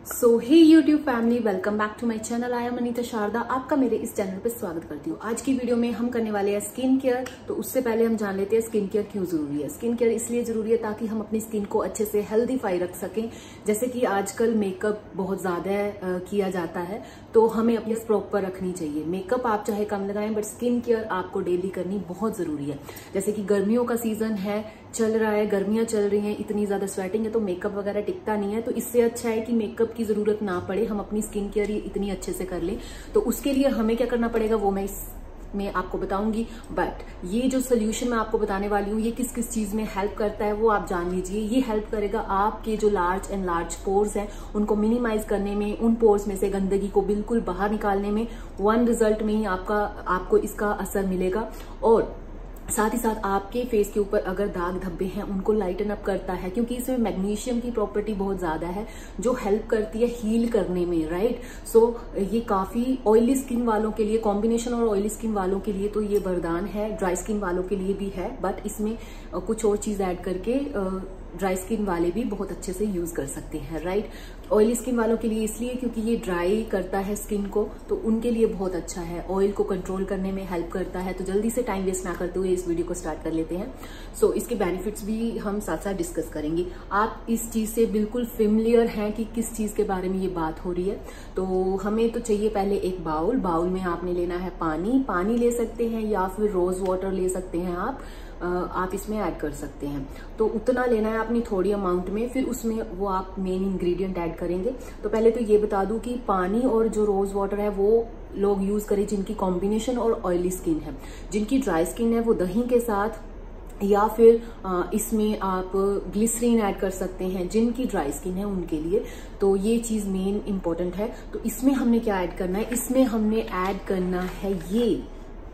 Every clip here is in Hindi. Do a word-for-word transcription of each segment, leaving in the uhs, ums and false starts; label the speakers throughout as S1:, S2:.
S1: So hey YouTube family, welcome back to my channel. I am Anita Sharda, आपका मेरे इस चैनल पे स्वागत करती हूँ। आज की वीडियो में हम करने वाले हैं स्किन केयर। तो उससे पहले हम जान लेते हैं स्किन केयर क्यों जरूरी है। स्किन केयर इसलिए जरूरी है ताकि हम अपनी स्किन को अच्छे से हेल्दीफाई रख सकें। जैसे कि आजकल मेकअप बहुत ज्यादा किया जाता है, तो हमें अपनी प्रॉपर रखनी चाहिए। मेकअप आप चाहे कम लगाएं, बट स्किन केयर आपको डेली करनी बहुत जरूरी है। जैसे कि गर्मियों का सीजन है, चल रहा है, गर्मियां चल रही हैं, इतनी ज्यादा स्वेटिंग है, तो मेकअप वगैरह टिकता नहीं है। तो इससे अच्छा है कि मेकअप की जरूरत ना पड़े, हम अपनी स्किन केयर इतनी अच्छे से कर लें। तो उसके लिए हमें क्या करना पड़ेगा वो मैं इस मैं आपको बताऊंगी। बट ये जो सोल्यूशन मैं आपको बताने वाली हूँ, ये किस किस चीज में हेल्प करता है वो आप जान लीजिए। ये हेल्प करेगा आपके जो लार्ज एंड लार्ज पोर्स हैं उनको मिनिमाइज करने में, उन पोर्स में से गंदगी को बिल्कुल बाहर निकालने में। वन रिजल्ट में ही आपका आपको इसका असर मिलेगा। और साथ ही साथ आपके फेस के ऊपर अगर दाग धब्बे हैं उनको लाइटन अप करता है, क्योंकि इसमें मैग्नीशियम की प्रॉपर्टी बहुत ज्यादा है जो हेल्प करती है हील करने में, राइट। सो so, ये काफी ऑयली स्किन वालों के लिए, कॉम्बिनेशन और ऑयली स्किन वालों के लिए तो ये वरदान है। ड्राई स्किन वालों के लिए भी है, बट इसमें कुछ और चीज ऐड करके ड्राई स्किन वाले भी बहुत अच्छे से यूज कर सकते हैं, राइट। ऑयली स्किन वालों के लिए इसलिए क्योंकि ये ड्राई करता है स्किन को, तो उनके लिए बहुत अच्छा है। ऑयल को कंट्रोल करने में हेल्प करता है। तो जल्दी से टाइम वेस्ट ना करते हुए इस वीडियो को स्टार्ट कर लेते हैं। सो so, इसके बेनिफिट्स भी हम साथ साथ डिस्कस करेंगे। आप इस चीज से बिल्कुल फेमिलियर हैं कि किस चीज के बारे में ये बात हो रही है। तो हमें तो चाहिए पहले एक बाउल। बाउल में आपने लेना है पानी। पानी ले सकते हैं या फिर रोज वाटर ले सकते हैं आप आप इसमें ऐड कर सकते हैं। तो उतना लेना है अपनी थोड़ी अमाउंट में, फिर उसमें वो आप मेन इंग्रेडिएंट ऐड करेंगे। तो पहले तो ये बता दूं कि पानी और जो रोज वाटर है वो लोग यूज करें जिनकी कॉम्बिनेशन और ऑयली स्किन है। जिनकी ड्राई स्किन है वो दही के साथ या फिर इसमें आप ग्लिसरीन ऐड कर सकते हैं। जिनकी ड्राई स्किन है उनके लिए तो ये चीज मेन इंपॉर्टेंट है। तो इसमें हमने क्या ऐड करना है? इसमें हमने ऐड करना है ये,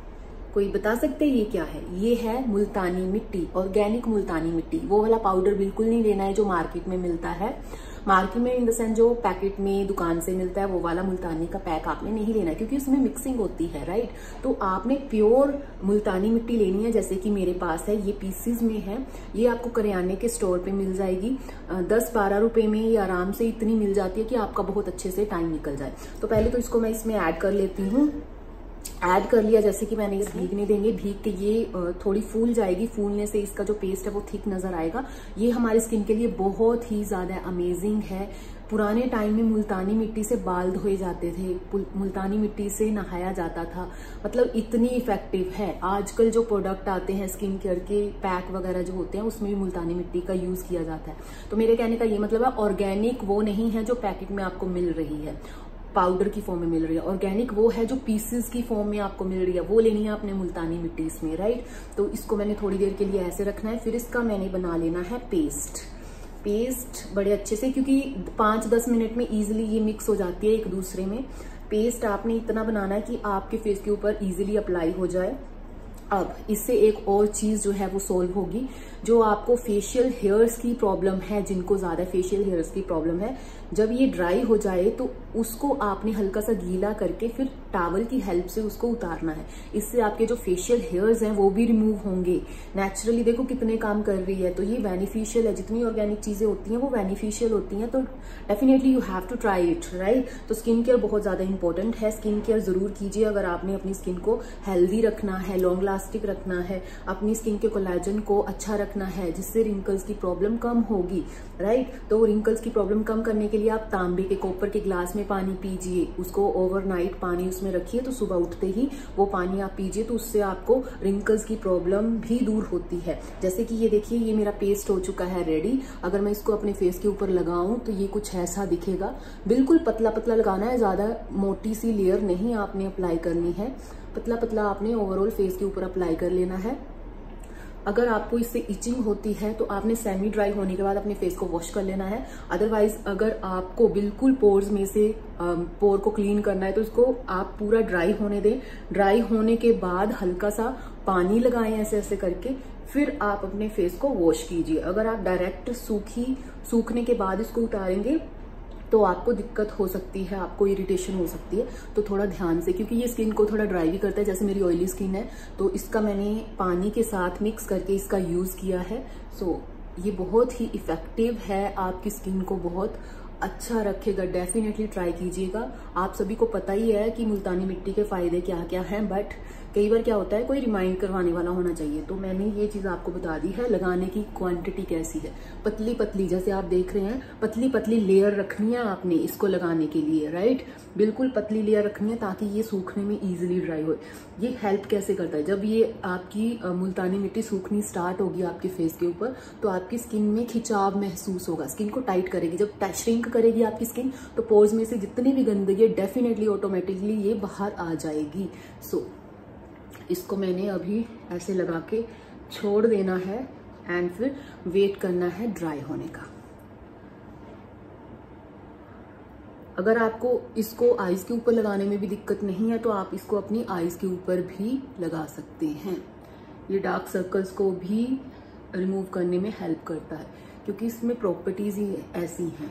S1: कोई बता सकते हैं ये क्या है? ये है मुल्तानी मिट्टी, ऑर्गेनिक मुल्तानी मिट्टी। वो वाला पाउडर बिल्कुल नहीं लेना है जो मार्केट में मिलता है। मार्केट में इन द सेंस जो पैकेट में दुकान से मिलता है वो वाला मुल्तानी का पैक आपने नहीं लेना है, क्योंकि उसमें मिक्सिंग होती है, राइट। तो आपने प्योर मुल्तानी मिट्टी लेनी है, जैसे कि मेरे पास है, ये पीसीज में है। ये आपको करियाने के स्टोर पे मिल जाएगी। दस बारह रुपए में ये आराम से इतनी मिल जाती है कि आपका बहुत अच्छे से टाइम निकल जाए। तो पहले तो इसको मैं इसमें ऐड कर लेती हूँ। ऐड कर लिया, जैसे कि मैंने ये भीगने देंगे, भीग के ये थोड़ी फूल जाएगी। फूलने से इसका जो पेस्ट है वो थिक नजर आएगा। ये हमारी स्किन के लिए बहुत ही ज्यादा अमेजिंग है। पुराने टाइम में मुल्तानी मिट्टी से बाल धोए जाते थे, मुल्तानी मिट्टी से नहाया जाता था, मतलब इतनी इफेक्टिव है। आजकल जो प्रोडक्ट आते हैं स्किन केयर के पैक वगैरह जो होते हैं उसमें भी मुल्तानी मिट्टी का यूज किया जाता है। तो मेरे कहने का ये मतलब है ऑर्गेनिक वो नहीं है जो पैकेट में आपको मिल रही है, पाउडर की फॉर्म में मिल रही है। ऑर्गेनिक वो है जो पीसेस की फॉर्म में आपको मिल रही है, वो लेनी है आपने मुल्तानी मिट्टी इसमें, राइट। तो इसको मैंने थोड़ी देर के लिए ऐसे रखना है। फिर इसका मैंने बना लेना है पेस्ट। पेस्ट बड़े अच्छे से, क्योंकि पांच दस मिनट में इजीली ये मिक्स हो जाती है एक दूसरे में। पेस्ट आपने इतना बनाना है कि आपके फेस के ऊपर इजीली अप्लाई हो जाए। अब इससे एक और चीज जो है वो सोल्व होगी। जो आपको फेशियल हेयर्स की प्रॉब्लम है, जिनको ज्यादा फेशियल हेयर्स की प्रॉब्लम है, जब ये ड्राई हो जाए तो उसको आपने हल्का सा गीला करके फिर टॉवल की हेल्प से उसको उतारना है। इससे आपके जो फेशियल हेयर्स हैं वो भी रिमूव होंगे नेचुरली। देखो कितने काम कर रही है। तो ये बेनिफिशियल है। जितनी ऑर्गेनिक चीजें होती हैं वो बेनिफिशियल होती हैं। तो definitely you have to try it, right. तो स्किन केयर बहुत ज्यादा इंपॉर्टेंट है। स्किन केयर जरूर कीजिए अगर आपने अपनी स्किन को हेल्दी रखना है, लॉन्ग लास्टिक रखना है, अपनी स्किन के कोलेजन को अच्छा रखना है, जिससे रिंकल्स की प्रॉब्लम कम होगी, राइट। तो रिंकल्स की प्रॉब्लम कम करने के लिए आप तांबे के, कॉपर के ग्लास में पानी पीजिए। उसको ओवरनाइट पानी उसमें रखिए, तो सुबह उठते ही वो पानी आप पीजिए, तो उससे आपको रिंकल्स की प्रॉब्लम भी दूर होती है। जैसे कि ये देखिए, ये मेरा पेस्ट हो चुका है रेडी। अगर मैं इसको अपने फेस के ऊपर लगाऊं तो ये कुछ ऐसा दिखेगा। बिल्कुल पतला पतला लगाना है, ज्यादा मोटी सी लेयर नहीं आपने अप्लाई करनी है। पतला पतला आपने ओवरऑल फेस के ऊपर अप्लाई कर लेना है। अगर आपको इससे इचिंग होती है तो आपने सेमी ड्राई होने के बाद अपने फेस को वॉश कर लेना है। अदरवाइज अगर आपको बिल्कुल पोर्स में से पोर को क्लीन करना है तो इसको आप पूरा ड्राई होने दें। ड्राई होने के बाद हल्का सा पानी लगाएं ऐसे ऐसे करके, फिर आप अपने फेस को वॉश कीजिए। अगर आप डायरेक्ट सूखी सूखने के बाद इसको उतारेंगे तो आपको दिक्कत हो सकती है, आपको इरिटेशन हो सकती है। तो थोड़ा ध्यान से, क्योंकि ये स्किन को थोड़ा ड्राई भी करता है। जैसे मेरी ऑयली स्किन है तो इसका मैंने पानी के साथ मिक्स करके इसका यूज किया है। सो ये बहुत ही इफेक्टिव है, आपकी स्किन को बहुत अच्छा रखेगा। डेफिनेटली ट्राई कीजिएगा। आप सभी को पता ही है कि मुल्तानी मिट्टी के फायदे क्या क्या हैं, बट कई बार क्या होता है कोई रिमाइंड करवाने वाला होना चाहिए। तो मैंने ये चीज आपको बता दी है। लगाने की क्वांटिटी कैसी है, पतली पतली, जैसे आप देख रहे हैं पतली पतली लेयर रखनी है आपने इसको लगाने के लिए, राइट। बिल्कुल पतली लेयर रखनी है ताकि ये सूखने में इजीली ड्राई हो। ये हेल्प कैसे करता है, जब ये आपकी मुल्तानी मिट्टी सूखनी स्टार्ट होगी आपके फेस के ऊपर, तो आपकी स्किन में खिंचाव महसूस होगा, स्किन को टाइट करेगी। जब श्रिंक करेगी आपकी स्किन, तो पोर्स में से जितनी भी गंदगी है डेफिनेटली ऑटोमेटिकली ये बाहर आ जाएगी। सो so, इसको मैंने अभी ऐसे लगा के छोड़ देना है एंड फिर वेट करना है ड्राई होने का। अगर आपको इसको आईज के ऊपर लगाने में भी दिक्कत नहीं है तो आप इसको अपनी आईज के ऊपर भी लगा सकते हैं। ये डार्क सर्कल्स को भी रिमूव करने में हेल्प करता है क्योंकि इसमें प्रॉपर्टीज ही ऐसी हैं।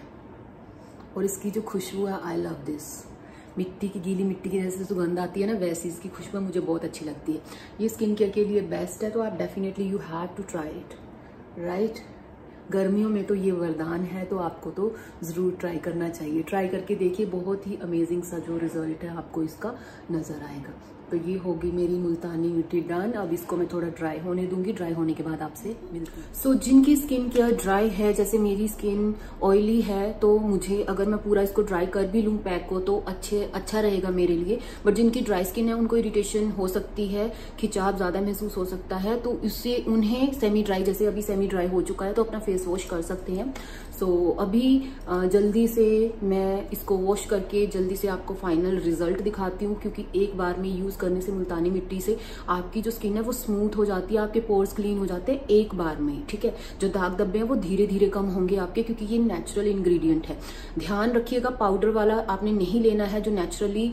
S1: और इसकी जो खुशबू है, आई लव दिस। मिट्टी की, गीली मिट्टी की जैसे सुगंध आती है ना, वैसी इसकी खुशबू मुझे बहुत अच्छी लगती है। ये स्किन केयर के लिए बेस्ट है, तो आप definitely you have to try it, right. गर्मियों में तो ये वरदान है, तो आपको तो ज़रूर ट्राई करना चाहिए। ट्राई करके देखिए, बहुत ही अमेजिंग सा जो रिजल्ट है आपको इसका नज़र आएगा। तो ये होगी मेरी मुल्तानी मिट्टी डन। अब इसको मैं थोड़ा ड्राई होने दूंगी, ड्राई होने के बाद आपसे मिलती हूँ। सो so, जिनकी स्किन केयर ड्राई है, जैसे मेरी स्किन ऑयली है, तो मुझे अगर मैं पूरा इसको ड्राई कर भी लूँ पैक को तो अच्छे अच्छा रहेगा मेरे लिए। बट जिनकी ड्राई स्किन है उनको इरिटेशन हो सकती है, खिंचाव ज्यादा महसूस हो सकता है, तो इससे उन्हें सेमी ड्राई, जैसे अभी सेमी ड्राई हो चुका है, तो अपना फेस वॉश कर सकते हैं। सो so, अभी जल्दी से मैं इसको वॉश करके जल्दी से आपको फाइनल रिजल्ट दिखाती हूँ, क्योंकि एक बार में यूज करने से मुल्तानी मिट्टी से आपकी जो स्किन है वो स्मूथ हो जाती है, आपके पोर्स क्लीन हो जाते हैं एक बार में, ठीक है। जो दाग धब्बे हैं वो धीरे धीरे कम होंगे आपके, क्योंकि ये नेचुरल इंग्रेडिएंट है। ध्यान रखिएगा, पाउडर वाला आपने नहीं लेना है। जो नेचुरली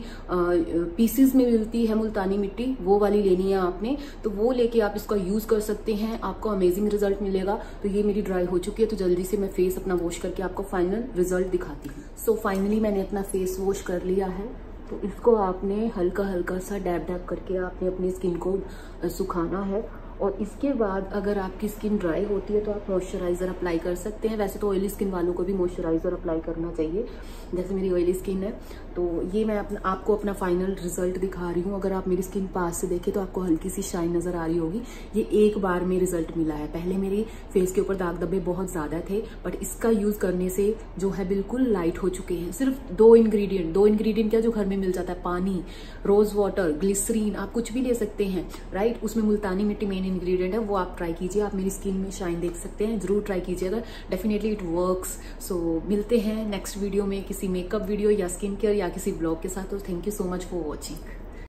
S1: पीसेस में मिलती है मुल्तानी मिट्टी, वो वाली लेनी है आपने। तो वो लेके आप इसका यूज कर सकते हैं, आपको अमेजिंग रिजल्ट मिलेगा। तो ये मेरी ड्राई हो चुकी है, तो जल्दी से मैं फेस अपना वॉश करके आपको फाइनल रिजल्ट दिखाती हूँ। सो फाइनली मैंने अपना फेस वॉश कर लिया है। तो इसको आपने हल्का हल्का सा डैब डैब करके आपने अपनी स्किन को सुखाना है। और इसके बाद अगर आपकी स्किन ड्राई होती है तो आप मॉइस्चराइजर अप्लाई कर सकते हैं। वैसे तो ऑयली स्किन वालों को भी मॉइस्चराइजर अप्लाई करना चाहिए, जैसे मेरी ऑयली स्किन है। तो ये मैं अपना आपको अपना फाइनल रिजल्ट दिखा रही हूँ। अगर आप मेरी स्किन पास से देखें तो आपको हल्की सी शाइन नजर आ रही होगी। ये एक बार में रिजल्ट मिला है। पहले मेरे फेस के ऊपर दाग धब्बे बहुत ज्यादा थे, बट इसका यूज करने से जो है बिल्कुल लाइट हो चुके हैं। सिर्फ दो इंग्रेडिएंट दो इंग्रेडिएंट क्या जो घर में मिल जाता है, पानी, रोज वाटर, ग्लिसरीन, आप कुछ भी ले सकते हैं, राइट। उसमें मुल्तानी मिट्टी मेन इंग्रेडिएंट है, वो आप ट्राई कीजिए। आप मेरी स्किन में शाइन देख सकते हैं, जरूर ट्राई कीजिएगा, डेफिनेटली इट वर्क्स। सो मिलते हैं नेक्स्ट वीडियो में, किसी मेकअप वीडियो या स्किन केयर या किसी ब्लॉग के साथ। तो thank you so much for watching.